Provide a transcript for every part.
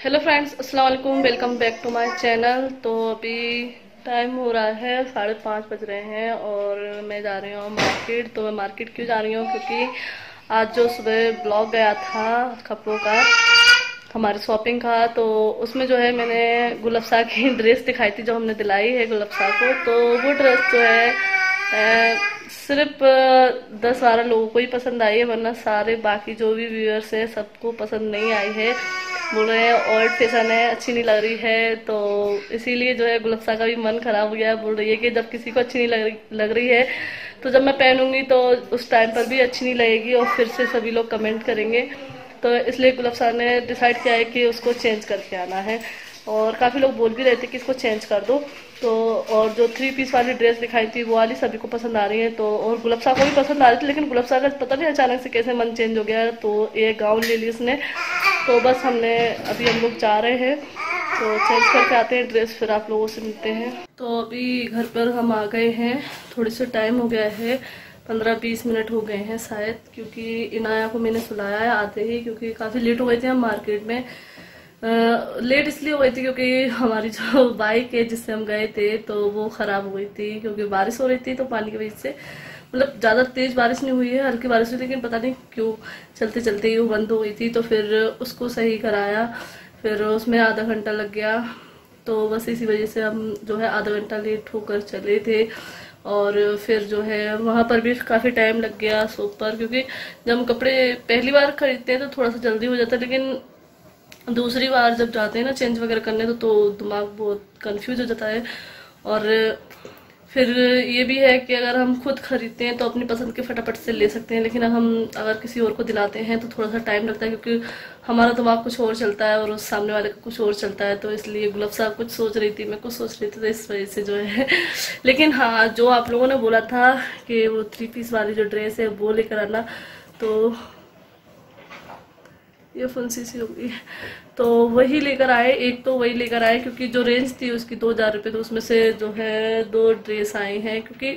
Hello friends, अस्सलाम वालेकुम। Welcome back to my channel. तो अभी टाइम हो रहा है 5:30 बज रहे हैं और मैं जा रही हूँ मार्केट। तो मैं मार्केट क्यों जा रही हूँ, क्योंकि आज जो सुबह ब्लॉग गया था कपड़ों का, हमारे शॉपिंग का, तो उसमें जो है मैंने गुलफ्सा की ड्रेस दिखाई थी जो हमने दिलाई है गुलफ्सा को। तो वो ड्रेस जो है सिर्फ 10-12 लोगों को ही पसंद आई है, वरना सारे बाकी जो भी व्यूअर्स हैं सबको पसंद नहीं आई है। बोल रहे हैं ओल्ड फैशन है, अच्छी नहीं लग रही है। तो इसीलिए जो है गुलफ्सा का भी मन खराब हो गया। बोल रही है कि जब किसी को अच्छी नहीं लग रही है तो जब मैं पहनूंगी तो उस टाइम पर भी अच्छी नहीं लगेगी और फिर से सभी लोग कमेंट करेंगे। तो इसलिए गुलफ्सा ने डिसाइड किया है कि उसको चेंज करके आना है। और काफ़ी लोग बोल भी रहे थे कि इसको चेंज कर दो। तो और जो 3 पीस वाली ड्रेस दिखाई थी वो वाली सभी को पसंद आ रही है। तो और गुलफ्सा को भी पसंद आ रही थी, लेकिन गुलफ्सा का पता नहीं अचानक से कैसे मन चेंज हो गया। तो ये गाउन ले ली उसने। तो बस हम लोग जा रहे हैं, तो चेंज करके आते हैं ड्रेस, फिर आप लोगों से मिलते हैं। तो अभी घर पर हम आ गए हैं। थोड़ी सी टाइम हो गया है, 15-20 मिनट हो गए हैं शायद, क्योंकि इनाया को मैंने सुलाया है आते ही, क्योंकि काफ़ी लेट हो गए थे हम मार्केट में। लेट इसलिए हो गई थी क्योंकि हमारी जो बाइक है जिससे हम गए थे तो वो ख़राब हो गई थी, क्योंकि बारिश हो रही थी। तो पानी की वजह से, मतलब ज़्यादा तेज़ बारिश नहीं हुई है, हल्की बारिश हुई, लेकिन पता नहीं क्यों चलते चलते ही वो बंद हो गई थी। तो फिर उसको सही कराया, फिर उसमें आधा घंटा लग गया। तो बस इसी वजह से हम जो है आधा घंटा लेट होकर चले थे। और फिर जो है वहाँ पर भी काफ़ी टाइम लग गया शॉप पर, क्योंकि जब हम कपड़े पहली बार खरीदते हैं तो थोड़ा सा जल्दी हो जाता है, लेकिन दूसरी बार जब जाते हैं ना चेंज वगैरह करने तो दिमाग बहुत कंफ्यूज हो जाता है। और फिर ये भी है कि अगर हम खुद खरीदते हैं तो अपनी पसंद के फटाफट से ले सकते हैं, लेकिन अगर किसी और को दिलाते हैं तो थोड़ा सा टाइम लगता है, क्योंकि हमारा दिमाग कुछ और चलता है और उस सामने वाले का कुछ और चलता है। तो इसलिए गुलफ्सा कुछ सोच रही थी, मैं कुछ सोच रही थी, तो इस वजह से जो है लेकिन हाँ, जो आप लोगों ने बोला था कि वो 3 पीस वाली जो ड्रेस है वो लेकर आना, तो ये फुंसी सी हो गई, तो वही लेकर आए। एक तो वही लेकर आए क्योंकि जो रेंज थी उसकी 2000 रुपये, तो उसमें से जो है 2 ड्रेस आई हैं। क्योंकि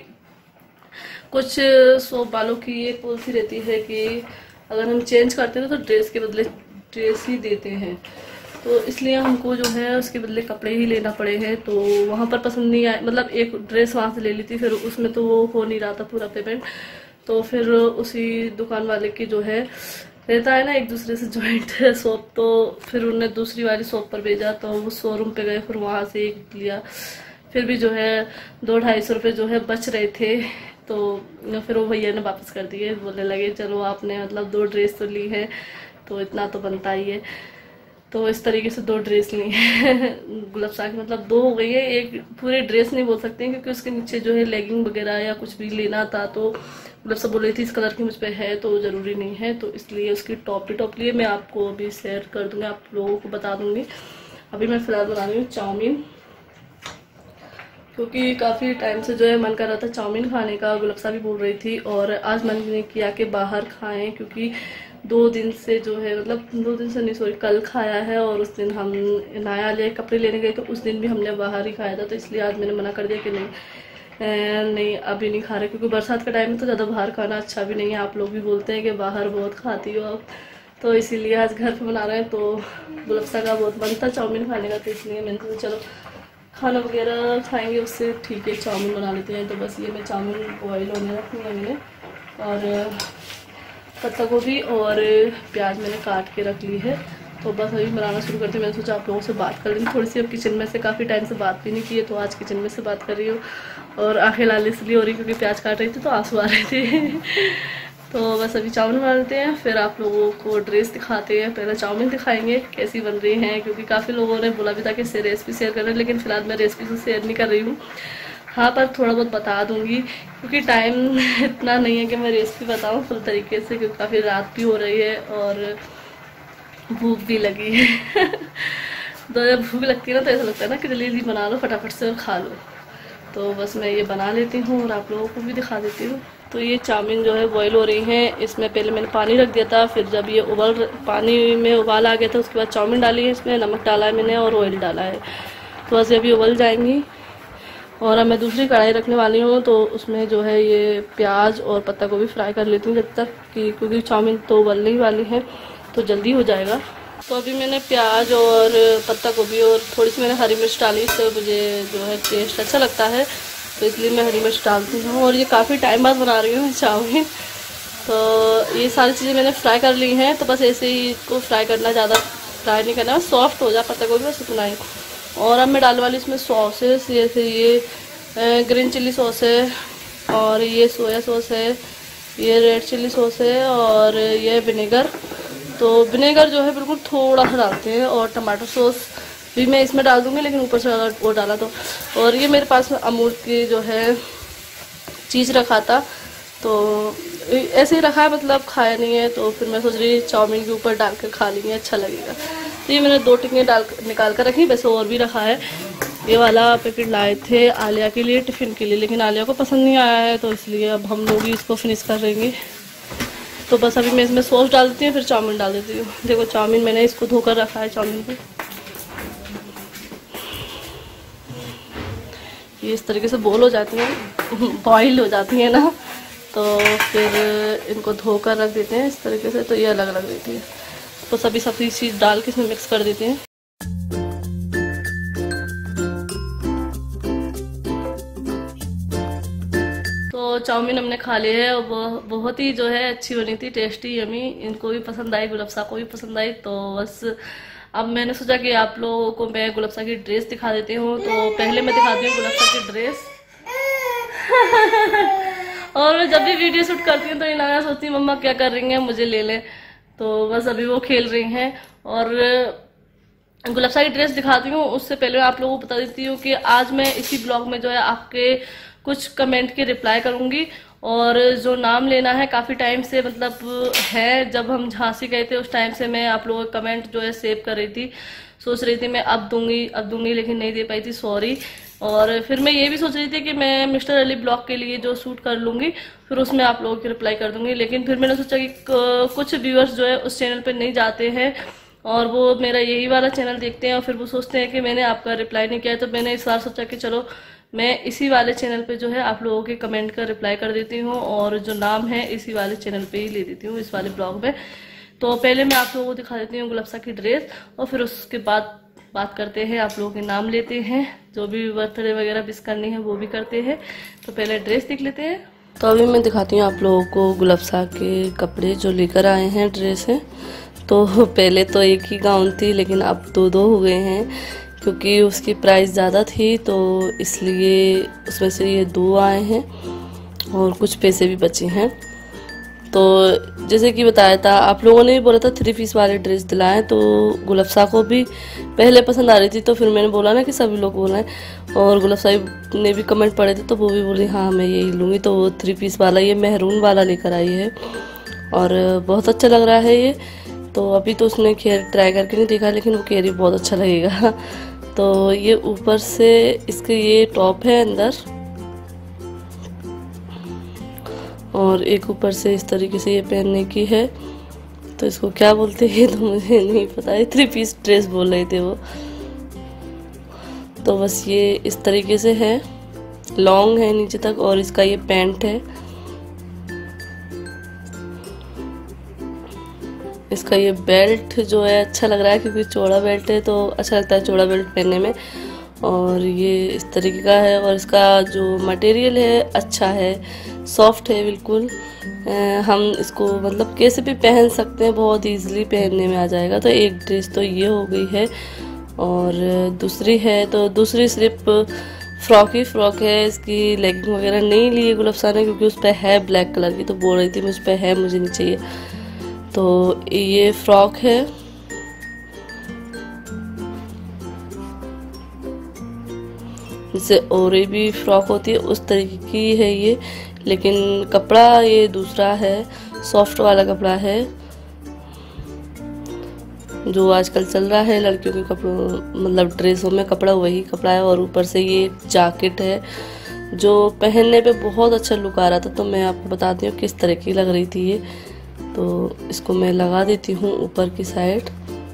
कुछ शॉप वालों की ये पॉलिसी रहती है कि अगर हम चेंज करते हैं तो ड्रेस के बदले ड्रेस ही देते हैं। तो इसलिए हमको जो है उसके बदले कपड़े ही लेना पड़े हैं। तो वहाँ पर पसंद नहीं आया, मतलब एक ड्रेस वहाँ से ले ली थी, फिर उसमें तो वो हो नहीं रहा था पूरा पेमेंट। तो फिर उसी दुकान वाले की जो है रहता है ना एक दूसरे से जॉइंट शॉप, तो फिर उन्होंने दूसरी वाली शॉप पर भेजा। तो वो शोरूम पे गए, फिर वहाँ से एक लिया। फिर भी जो है 200-250 रुपये जो है बच रहे थे। तो फिर वो भैया ने वापस कर दिए, बोलने लगे चलो आपने मतलब 2 ड्रेस तो ली है तो इतना तो बनता ही है। तो इस तरीके से 2 ड्रेस ली है गुलफ्सा की, मतलब 2 हो गई है। एक पूरी ड्रेस नहीं बोल सकते हैं, क्योंकि उसके नीचे जो है लेगिंग वगैरह या कुछ भी लेना था, तो गुलफ्सा बोल रही थी इस कलर की मुझ पे है तो ज़रूरी नहीं है, तो इसलिए उसकी टॉप लिए मैं आपको अभी शेयर कर दूंगी, आप लोगों को बता दूंगी। अभी मैं फ़िलहाल बना रही हूँ चाउमीन, क्योंकि काफ़ी टाइम से जो है मन कर रहा था चाउमीन खाने का, गुलफ्सा भी बोल रही थी। और आज मन ने किया कि बाहर खाएं, क्योंकि 2 दिन से जो है, मतलब 2 दिन से नहीं, सॉरी, कल खाया है। और उस दिन हम नया ले कपड़े लेने गए तो उस दिन भी हमने बाहर ही खाया था। तो इसलिए आज मैंने मना कर दिया कि नहीं अभी नहीं खा रहे, क्योंकि बरसात का टाइम में तो ज़्यादा बाहर खाना अच्छा भी नहीं है। आप लोग भी बोलते हैं कि बाहर बहुत खाती हो आप, तो इसीलिए आज घर पे बना रहे हैं। तो गुलफ्सा का बहुत मन था चाउमीन खाने का, तो इसलिए मैंने सोचा चलो खाना वगैरह खाएंगे उससे ठीक है चाउमीन बना लेते हैं। तो बस ये मैं चाउमीन बॉयल होने रखी है मैंने, और पत्ता गोभी और प्याज मैंने काट के रख ली है। तो बस अभी बनाना शुरू करते हैं। मैंने सोचा आप लोगों से बात कर लेंगे थोड़ी सी, अब किचन में से काफ़ी टाइम से बात भी नहीं की है, तो आज किचन में से बात कर रही हूँ। और आंखें लाल इसलिए हो रही क्योंकि प्याज काट रही थी तो आंसू आ रहे थे तो बस अभी चाउमीन बना लेते हैं, फिर आप लोगों को ड्रेस दिखाते हैं। पहले चाउमीन दिखाएंगे कैसी बन रही हैं, क्योंकि काफ़ी लोगों ने बोला भी था कि रेसिपी शेयर कर रहे हैं, लेकिन फिलहाल मैं रेसिपी तो शेयर नहीं कर रही हूँ। हाँ, पर थोड़ा बहुत बता दूंगी, क्योंकि टाइम इतना नहीं है कि मैं रेसिपी बताऊँ फुल तरीके से, क्योंकि काफ़ी रात भी हो रही है और भूख भी लगी है तो जब भूख लगती है ना तो ऐसा लगता है ना कि जल्दी जल्दी बना लो फटाफट से और खा लो। तो बस मैं ये बना लेती हूँ और आप लोगों को भी दिखा देती हूँ। तो ये चाउमीन जो है बॉईल हो रही है, इसमें पहले मैंने पानी रख दिया था, फिर जब ये पानी में उबाल आ गया था उसके बाद चाउमीन डाली है, इसमें नमक डाला है मैंने और ऑयल डाला है। तो बस अभी उबल जाएंगी। और अब मैं दूसरी कढ़ाई रखने वाली हूँ, तो उसमें जो है ये प्याज और पत्ता गोभी फ्राई कर लेती हूँ जब तक कि, क्योंकि चाउमीन तो उबलने ही वाली है तो जल्दी हो जाएगा। तो अभी मैंने प्याज और पत्ता गोभी और थोड़ी सी मैंने हरी मिर्च डाली, इससे मुझे जो है टेस्ट अच्छा लगता है, तो इसलिए मैं हरी मिर्च डालती हूँ। और ये काफ़ी टाइम बाद बना रही हूँ चाउमीन। तो ये सारी चीज़ें मैंने फ्राई कर ली हैं, तो बस ऐसे ही इसको फ्राई करना, ज़्यादा फ्राई नहीं करना, सॉफ्ट हो जाए पत्ता गोभी बस उतना ही। और अब मैं डालने वाली इसमें सॉसेस, जैसे ये ग्रीन चिल्ली सॉस है, और ये सोया सॉस है, ये रेड चिल्ली सॉस है, और ये विनेगर। तो विनेगर जो है बिल्कुल थोड़ा सा डालते हैं, और टमाटो सॉस भी मैं इसमें डाल दूँगी, लेकिन ऊपर से अगर वो डाला तो। और ये मेरे पास अमूल की जो है चीज़ रखा था, तो ऐसे ही रखा है, मतलब खाया नहीं है, तो फिर मैं सोच रही चाउमीन के ऊपर डाल कर खा लेंगे, अच्छा लगेगा। तो ये मैंने 2 टिक्की निकाल कर रखी, वैसे और भी रखा है। ये वाला पैकेट लाए थे आलिया के लिए, टिफ़िन के लिए, लेकिन आलिया को पसंद नहीं आया है, तो इसलिए अब हम लोग ही इसको फिनिश कर लेंगे। तो बस अभी मैं इसमें सॉस डाल देती हूँ, फिर चाउमीन डाल देती हूँ। देखो चाउमीन मैंने इसको धोकर रखा है, चाउमीन को ये इस तरीके से बॉईल हो जाती हैं, बॉईल हो जाती है ना, तो फिर इनको धोकर रख देते हैं इस तरीके से, तो ये अलग अलग देती है। तो सभी चीज़ डाल के इसमें मिक्स कर देते हैं। तो चाउमीन हमने खा ली है, और बहुत ही जो है अच्छी बनी थी, टेस्टी, यमी। इनको भी पसंद आई, गुलाबसा को भी पसंद आई। तो बस अब मैंने सोचा कि आप लोगों को मैं गुलाबसा की ड्रेस दिखा देती हूँ। तो पहले मैं दिखाती हूँ गुलाबसा की ड्रेस। और मैं जब भी वीडियो शूट करती हूँ तो इलाना सोचती हूँ मम्मा क्या कर रही हैं, मुझे ले लें। तो बस अभी वो खेल रही हैं। और गुलाबसा की ड्रेस दिखाती हूँ, उससे पहले आप लोगों को बता देती हूँ कि आज मैं इसी ब्लॉग में जो है आपके कुछ कमेंट के रिप्लाई करूँगी। और जो नाम लेना है काफ़ी टाइम से, मतलब है, जब हम झांसी गए थे उस टाइम से मैं आप लोगों का कमेंट जो है सेव कर रही थी, सोच रही थी मैं अब दूंगी, लेकिन नहीं दे पाई थी, सॉरी। और फिर मैं ये भी सोच रही थी कि मैं मिस्टर अली ब्लॉग के लिए जो शूट कर लूँगी, फिर उसमें आप लोगों की रिप्लाई कर दूँगी। लेकिन फिर मैंने सोचा कि कुछ व्यूअर्स जो है उस चैनल पर नहीं जाते हैं, और वो मेरा यही वाला चैनल देखते हैं, और फिर वो सोचते हैं कि मैंने आपका रिप्लाई नहीं किया। तो मैंने इस बार सोचा कि चलो मैं इसी वाले चैनल पे जो है आप लोगों के कमेंट का रिप्लाई कर देती हूँ, और जो नाम है इसी वाले चैनल पे ही ले देती हूँ, इस वाले ब्लॉग में। तो पहले मैं आप लोगों को दिखा देती हूँ गुलाबसा की ड्रेस, और फिर उसके बाद बात करते हैं, आप लोगों के नाम लेते हैं, जो भी बर्थडे वगैरह विश करनी है वो भी करते हैं। तो पहले ड्रेस देख लेते हैं। तो अभी मैं दिखाती हूँ आप लोगों को गुलाबसा के कपड़े जो लेकर आए हैं, ड्रेस है। तो पहले तो एक ही गाउन थी, लेकिन अब 2 हो गए हैं, क्योंकि उसकी प्राइस ज़्यादा थी, तो इसलिए उसमें से ये 2 आए हैं, और कुछ पैसे भी बचे हैं। तो जैसे कि बताया था, आप लोगों ने भी बोला था 3 पीस वाले ड्रेस दिलाएं, तो गुलाबसा को भी पहले पसंद आ रही थी, तो फिर मैंने बोला ना कि सभी लोग बोला है, और गुलाबसा ने भी कमेंट पढ़े थे, तो वो भी बोली हाँ मैं यही लूँगी। तो वो 3 पीस वाला, ये मेहरून वाला लेकर आई है, और बहुत अच्छा लग रहा है ये। तो अभी तो उसने खैर ट्राई करके नहीं देखा, लेकिन वो कह रही बहुत अच्छा लगेगा। तो ये ऊपर से इसके ये टॉप है अंदर, और एक ऊपर से इस तरीके से ये पहनने की है। तो इसको क्या बोलते हैं तो मुझे नहीं पता है, 3 पीस ड्रेस बोल रहे थे वो। तो बस ये इस तरीके से है, लॉन्ग है नीचे तक, और इसका ये पैंट है। इसका ये बेल्ट जो है अच्छा लग रहा है, क्योंकि चौड़ा बेल्ट है, तो अच्छा लगता है चौड़ा बेल्ट पहनने में। और ये इस तरीके का है, और इसका जो मटेरियल है अच्छा है, सॉफ्ट है बिल्कुल। हम इसको मतलब कैसे भी पहन सकते हैं, बहुत इजीली पहनने में आ जाएगा। तो एक ड्रेस तो ये हो गई है, और दूसरी है, तो दूसरी सिर्फ फ्रॉक है। इसकी लेगिंग वगैरह नहीं ली है गुलाबसा ने, क्योंकि उस पर है ब्लैक कलर की, तो बोल रही थी मुझ पर है, मुझे नहीं चाहिए। तो ये फ्रॉक है, जैसे और भी फ्रॉक होती है उस तरीके की है ये, लेकिन कपड़ा ये दूसरा है, सॉफ्ट वाला कपड़ा है, जो आजकल चल रहा है लड़कियों के कपड़ों, मतलब ड्रेसों में कपड़ा वही कपड़ा है। और ऊपर से ये जैकेट है, जो पहनने पे बहुत अच्छा लुक आ रहा था। तो मैं आपको बताती हूँ किस तरह की लग रही थी ये। तो इसको मैं लगा देती हूँ ऊपर की साइड।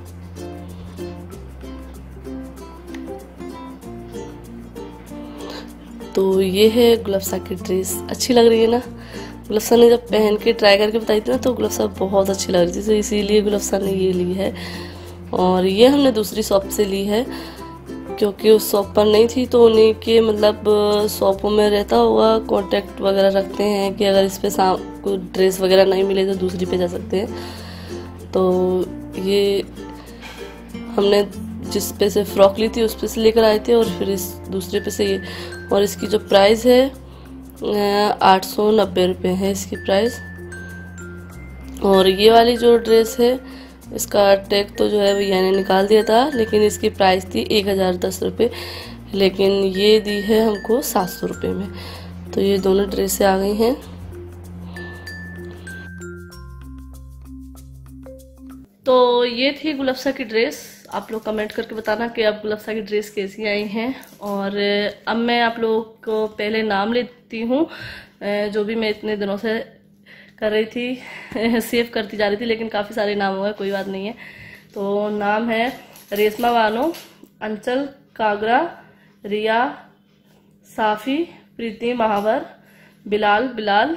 तो ये है गुलाबसा की ड्रेस, अच्छी लग रही है ना। गुलाबसा ने जब पहन के ट्राई करके बताई थी ना, तो गुलाबसा बहुत अच्छी लग रही थी, तो इसीलिए गुलाबसा ने ये ली है। और ये हमने दूसरी शॉप से ली है क्योंकि उस शॉप पर नहीं थी, तो उन्हीं के मतलब शॉपों में रहता हुआ कांटेक्ट वगैरह रखते हैं कि अगर इस पे कोई ड्रेस वगैरह नहीं मिले तो दूसरी पे जा सकते हैं। तो ये हमने जिस पे से फ्रॉक ली थी उस पे से लेकर आए थे और फिर इस दूसरे पे से ये, और इसकी जो प्राइस है 890 रुपये है इसकी प्राइस। और ये वाली जो ड्रेस है इसका टैग तो जो है भैया ने निकाल दिया था, लेकिन इसकी प्राइस थी 1010 रुपये, लेकिन ये दी है हमको 700 रुपये में। तो ये दोनों ड्रेसें आ गई हैं। तो ये थी गुलफ्सा की ड्रेस। आप लोग कमेंट करके बताना कि अब गुलफ्सा की ड्रेस कैसी आई हैं। और अब मैं आप लोग को पहले नाम लेती हूँ, जो भी मैं इतने दिनों से कर रही थी सेव करती जा रही थी, लेकिन काफ़ी सारे नाम हुए, कोई बात नहीं है। तो नाम है रेशमा बानो, अंचल कागरा, रिया, साफ़ी, प्रीति महावर, बिलाल,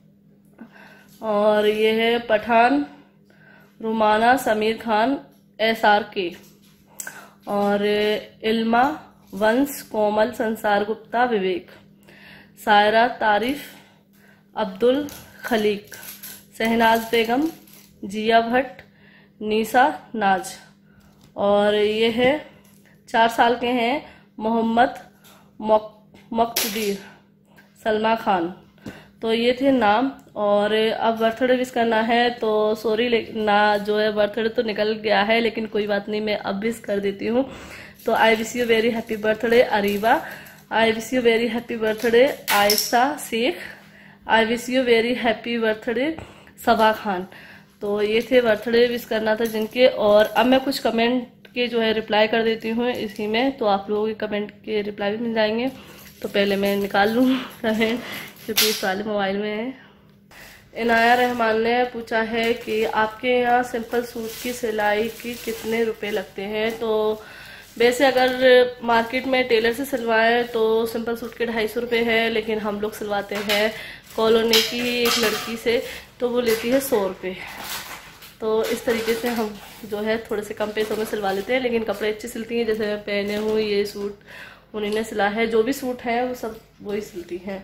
और ये है पठान, रुमाना, समीर खान, SRK, और इल्मा, वंश, कोमल, संसार गुप्ता, विवेक, सायरा, तारीफ, अब्दुल खलीक, शहनाज बेगम, जिया भट्ट, नीसा, नाज। और ये है 4 साल के हैं मोहम्मद मकतदीर, सलमा खान। तो ये थे नाम। और अब बर्थडे विश करना है, तो सॉरी ना जो है बर्थडे तो निकल गया है, लेकिन कोई बात नहीं, मैं अब विश कर देती हूँ। तो I wish you very happy birthday Areeba, I wish you very happy birthday Ayesha Shaikh, I wish you very happy birthday Saba Khan. तो ये थे बर्थडे विश करना था जिनके। और अब मैं कुछ कमेंट के जो है रिप्लाई कर देती हूँ इसी में, तो आप लोगों के कमेंट के रिप्लाई भी मिल जाएंगे। तो पहले मैं निकाल लूँ कमेंट क्योंकि इस वाले मोबाइल में है। इनाया रहमान ने पूछा है कि आपके यहाँ सिंपल सूट की सिलाई की कितने रुपए लगते हैं। तो वैसे अगर मार्केट में टेलर से सिलवाएं तो सिंपल सूट के 250 रुपये है, लेकिन हम लोग सिलवाते हैं कॉलोनी की एक लड़की से, तो वो लेती है 100 रुपये। तो इस तरीके से हम जो है थोड़े से कम पैसों में सिलवा लेते हैं, लेकिन कपड़े अच्छे सिलती हैं। जैसे मैं पहने हूँ ये सूट उन्हीं ने सिला है, जो भी सूट है वो सब वही सिलती हैं।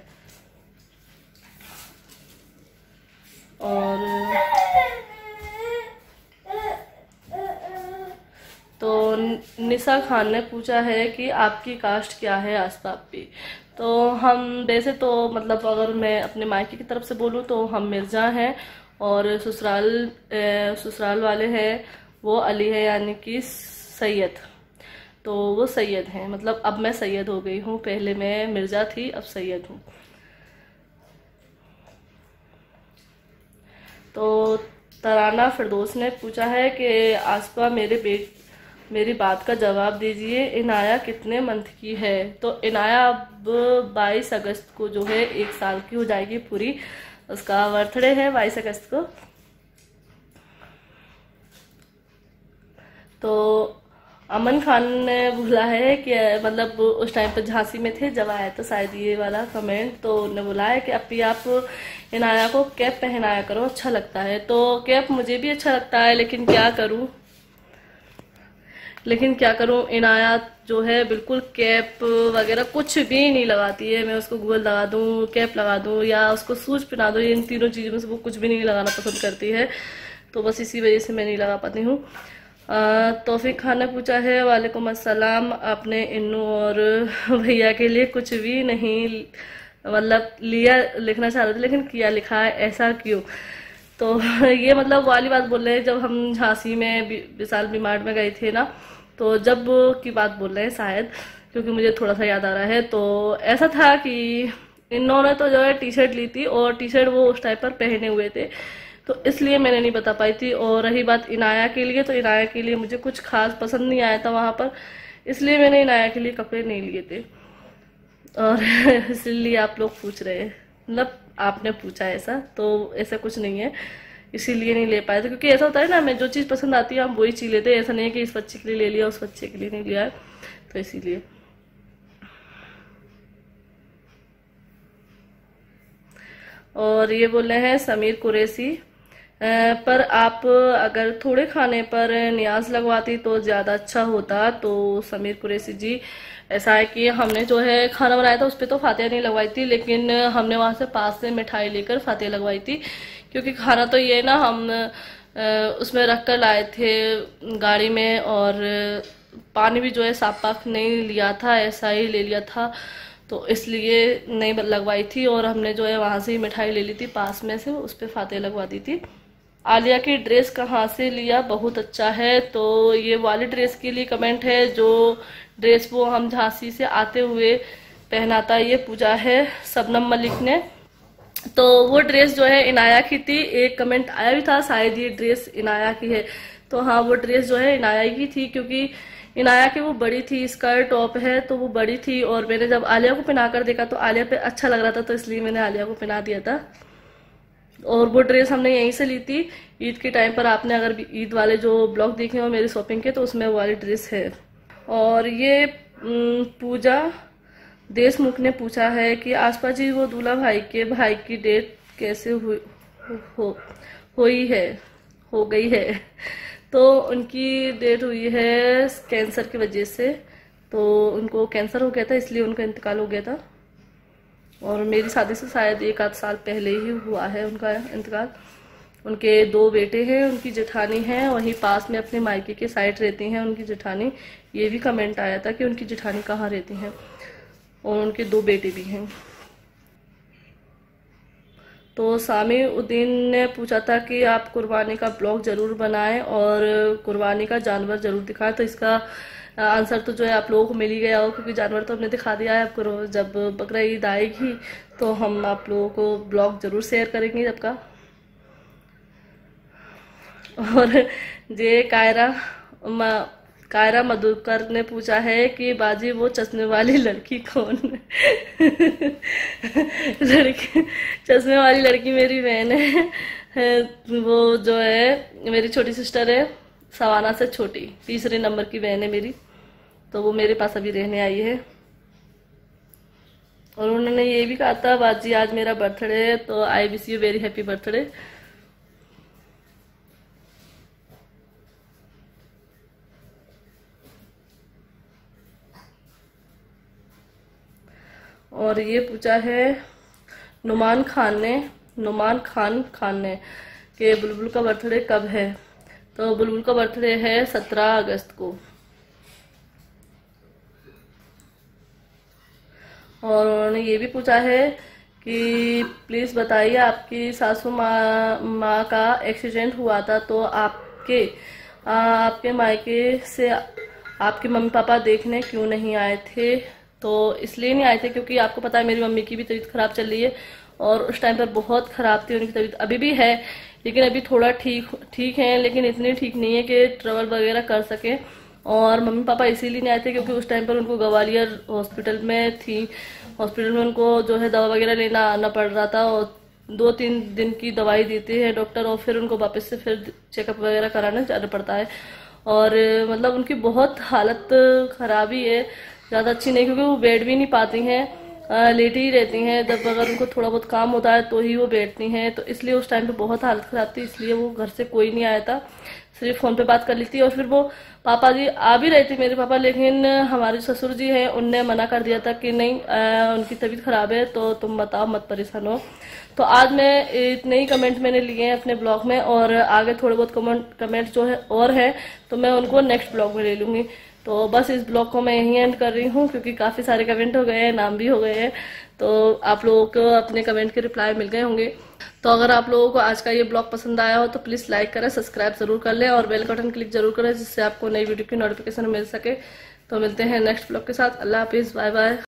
और तो निशा खान ने पूछा है कि आपकी कास्ट क्या है आसपास पे। तो हम वैसे तो मतलब अगर मैं अपने मायके की तरफ से बोलूँ तो हम मिर्जा हैं, और ससुराल वाले हैं वो अली है, यानी कि सैयद। तो वो सैयद हैं, मतलब अब मैं सैयद हो गई हूँ, पहले मैं मिर्जा थी, अब सैयद हूँ। तो तराना फिरदौस ने पूछा है कि आसपा मेरी बात का जवाब दीजिए, इनाया कितने मंथ की है। तो इनाया अब 22 अगस्त को जो है 1 साल की हो जाएगी पूरी, उसका बर्थडे है 22 अगस्त को। तो अमन खान ने बोला है कि मतलब उस टाइम पर झांसी में थे जब आया था शायद ये वाला कमेंट, तो उन्होंने बोला है कि अभी आप इनाया को कैप पहनाया करो, अच्छा लगता है। तो कैप मुझे भी अच्छा लगता है, लेकिन क्या करूं, इनाया जो है बिल्कुल कैप वगैरह कुछ भी नहीं लगाती है। मैं उसको गूगल लगा दूं, कैप लगा दूं या उसको सूज पहना दूं, इन तीनों चीज़ों में से वो कुछ भी नहीं लगाना पसंद करती है। तो बस इसी वजह से मैं नहीं लगा पाती हूँ। तौफीक खान ने पूछा है, वालेकुम अस्सलाम, आपने इन्नू और भैया के लिए कुछ भी नहीं मतलब लिया लिखना चाह रहे थे लेकिन किया लिखा है, ऐसा क्यों। तो ये मतलब वाली बात बोल रहे हैं, जब हम झांसी में विशाल वी-मार्ट में गए थे ना, तो जब की बात बोल रहे हैं शायद, क्योंकि मुझे थोड़ा सा याद आ रहा है। तो ऐसा था कि इन्होंने तो जो है टी शर्ट ली थी, और टी शर्ट वो उस टाइप पर पहने हुए थे, तो इसलिए मैंने नहीं बता पाई थी। और रही बात इनाया के लिए, तो इनाया के लिए मुझे कुछ खास पसंद नहीं आया था वहां पर, इसलिए मैंने इनाया के लिए कपड़े नहीं लिए थे। और इसलिए आप लोग पूछ रहे हैं, मतलब आपने पूछा ऐसा, तो ऐसा कुछ नहीं है, इसीलिए नहीं ले पाए थे। क्योंकि ऐसा होता है ना, हमें जो चीज़ पसंद आती है हम वही चीज़ लेते हैं, ऐसा नहीं है कि इस बच्चे के लिए ले लिया उस बच्चे के लिए नहीं लिया है, तो इसीलिए। और ये बोल रहे हैं समीर कुरैशी पर आप अगर थोड़े खाने पर नियाज लगवाती तो ज़्यादा अच्छा होता। तो समीर कुरैशी जी, ऐसा है कि हमने जो है खाना बनाया था उस पर तो फातिहा नहीं लगवाई थी, लेकिन हमने वहाँ से पास से मिठाई लेकर फातिहा लगवाई थी। क्योंकि खाना तो ये ना हम उसमें रख कर लाए थे गाड़ी में, और पानी भी जो है साफ पाक नहीं लिया था, ऐसा ही ले लिया था, तो इसलिए नहीं लगवाई थी। और हमने जो है वहाँ से ही मिठाई ले ली थी पास में से, उस पर फातिहा लगवा दी थी। आलिया की ड्रेस कहाँ से लिया, बहुत अच्छा है। तो ये वाली ड्रेस के लिए कमेंट है, जो ड्रेस वो हम झांसी से आते हुए पहनाता, ये पूजा है शबनम मलिक ने। तो वो ड्रेस जो है इनाया की थी। एक कमेंट आया भी था शायद ये ड्रेस इनाया की है, तो हाँ वो ड्रेस जो है इनाया की थी, क्योंकि इनाया की वो बड़ी थी, स्कर्ट टॉप है तो वो बड़ी थी। और मैंने जब आलिया को पहना कर देखा तो आलिया पे अच्छा लग रहा था, तो इसलिए मैंने आलिया को पहना दिया था। और वो ड्रेस हमने यहीं से ली थी ईद के टाइम पर। आपने अगर ईद वाले जो ब्लॉग देखे हो मेरी शॉपिंग के, तो उसमें वो वाली ड्रेस है। और ये पूजा देशमुख ने पूछा है कि आसपा जी वो दूल्हा भाई की डेट कैसे हो गई है। तो उनकी डेट हुई है कैंसर की वजह से, तो उनको कैंसर हो गया था, इसलिए उनका इंतकाल हो गया था। और मेरी शादी से शायद 1 आध साल पहले ही हुआ है उनका इंतकाल। उनके 2 बेटे हैं, उनकी जेठानी है, वहीं पास में अपने मायके के साइड रहती हैं उनकी जेठानी। ये भी कमेंट आया था कि उनकी जेठानी कहाँ रहती हैं, और उनके 2 बेटे भी हैं। तो सामी उद्दीन ने पूछा था कि आप कुर्बानी का ब्लॉग जरूर बनाएं और कुर्बानी का जानवर जरूर दिखाएं। तो इसका आंसर तो जो है आप लोगों को मिल ही गया हो, क्योंकि जानवर तो हमने दिखा दिया है आपको। जब बकरा ईद आएगी तो हम आप लोगों को ब्लॉग जरूर शेयर करेंगे जब का। और जे कायरा मधुकर ने पूछा है कि बाजी वो चश्मे वाली लड़की कौन है? चश्मे वाली लड़की मेरी बहन है। वो जो है मेरी छोटी सिस्टर है, सवाना से छोटी, 3रे नंबर की बहन है मेरी। तो वो मेरे पास अभी रहने आई है। और उन्होंने ये भी कहा था बाजी आज मेरा बर्थडे है, तो I wish you very happy birthday. और ये पूछा है नुमान खान ने कि बुलबुल का बर्थडे कब है। तो बुलबुल का बर्थडे है 17 अगस्त को। और उन्होंने ये भी पूछा है कि प्लीज़ बताइए आपकी सासू माँ का एक्सीडेंट हुआ था, तो आपके मायके से आपके मम्मी पापा देखने क्यों नहीं आए थे। तो इसलिए नहीं आए थे क्योंकि आपको पता है मेरी मम्मी की भी तबीयत खराब चल रही है, और उस टाइम पर बहुत खराब थी उनकी तबीयत, अभी भी है, लेकिन अभी थोड़ा ठीक है, लेकिन इतनी ठीक नहीं है कि ट्रेवल वगैरह कर सके। और मम्मी पापा इसीलिए नहीं आए थे क्योंकि उस टाइम पर उनको ग्वालियर हॉस्पिटल में थी। हॉस्पिटल में उनको जो है दवा वगैरह लेना आना पड़ रहा था, और 2-3 दिन की दवाई देते हैं डॉक्टर, और फिर उनको वापस से फिर चेकअप वगैरह कराने जाना पड़ता है। और मतलब उनकी बहुत हालत खराब ही है, ज़्यादा अच्छी नहीं, क्योंकि वो बैठ भी नहीं पाती हैं, लेटी ही रहती हैं। जब अगर उनको थोड़ा बहुत काम होता है तो ही वो बैठती हैं, तो इसलिए उस टाइम पे बहुत हालत खराब थी, इसलिए वो घर से कोई नहीं आया था, सिर्फ फ़ोन पे बात कर ली थी। और फिर वो पापा जी आ भी रहे थे मेरे पापा, लेकिन हमारे ससुर जी हैं उनने मना कर दिया था कि नहीं उनकी तबीयत खराब है, तो तुम बताओ मत परेशान हो। तो आज मैं इतने ही कमेंट मैंने लिए हैं अपने ब्लॉग में, और आगे थोड़े बहुत कमेंट जो है और है तो मैं उनको नेक्स्ट ब्लॉग में ले लूँगी। तो बस इस ब्लॉग को मैं यहीं एंड कर रही हूँ, क्योंकि काफ़ी सारे कमेंट हो गए हैं, नाम भी हो गए हैं, तो आप लोगों को अपने कमेंट के रिप्लाई मिल गए होंगे। तो अगर आप लोगों को आज का ये ब्लॉग पसंद आया हो तो प्लीज़ लाइक करें, सब्सक्राइब जरूर कर लें, और बेल बटन क्लिक जरूर करें, जिससे आपको नई वीडियो की नोटिफिकेशन मिल सके। तो मिलते हैं नेक्स्ट ब्लॉग के साथ। अल्लाह हाफिज़, बाय बाय।